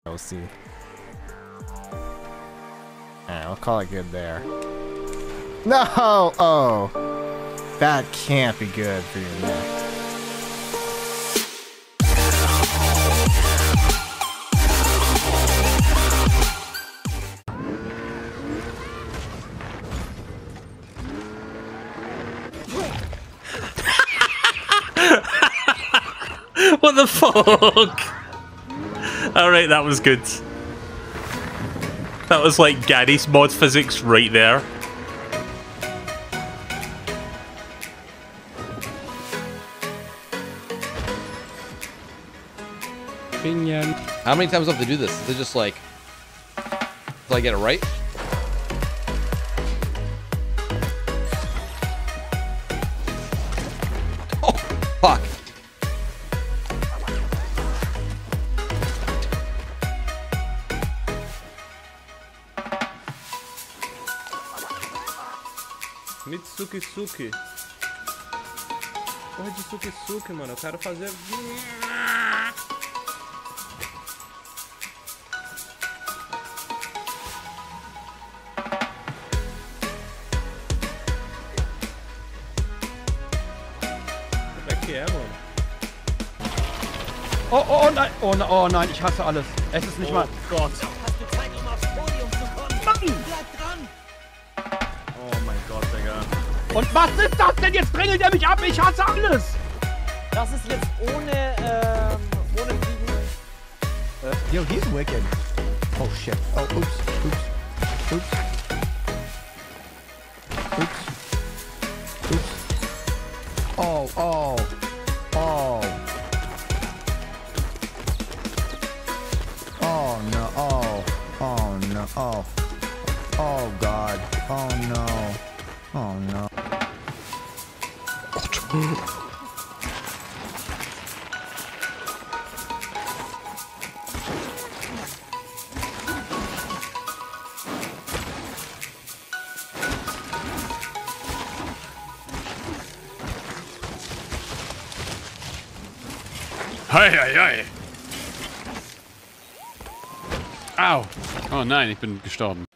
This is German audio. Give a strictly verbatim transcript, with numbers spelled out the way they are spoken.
We'll see. Alright, we'll call it good there. No! Oh! That can't be good for your neck. What the fuck? Alright, that was good. That was like Gary's mod physics right there. How many times do I have to do this? Is it just like, till I get it right? Oh, fuck. Mitsuki Suki. Porra de Suki Suki, mano. Eu quero fazer. Como é que é, mano? Oh, oh, oh nein, oh, oh nein, ich hasse alles. Es ist nicht Oh mal. Gott. Mann! Oh mein Gott, Digga. Und was ist das denn? Jetzt drängelt er mich ab, ich hasse alles! Das ist jetzt ohne, ähm, ohne Fliegen. Uh, yo, he's wicked. Oh shit. Oh, oops, oops, oops. Oops. Oops. Oh, oh, oh. Oh no, oh, oh no, oh. Oh god, oh no, oh no. Hei, hei, hei. Au. Oh nein, ich bin gestorben.